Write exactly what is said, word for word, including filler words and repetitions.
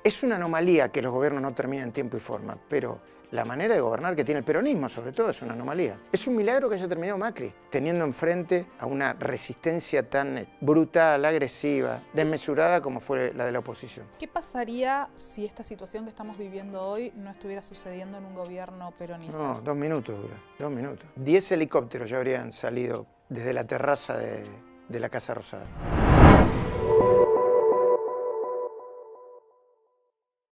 Es una anomalía que los gobiernos no terminen en tiempo y forma, pero la manera de gobernar que tiene el peronismo, sobre todo, es una anomalía. Es un milagro que haya terminado Macri, teniendo enfrente a una resistencia tan brutal, agresiva, desmesurada como fue la de la oposición. ¿Qué pasaría si esta situación que estamos viviendo hoy no estuviera sucediendo en un gobierno peronista? No, dos minutos dura, dos minutos. Diez helicópteros ya habrían salido desde la terraza de, de la Casa Rosada.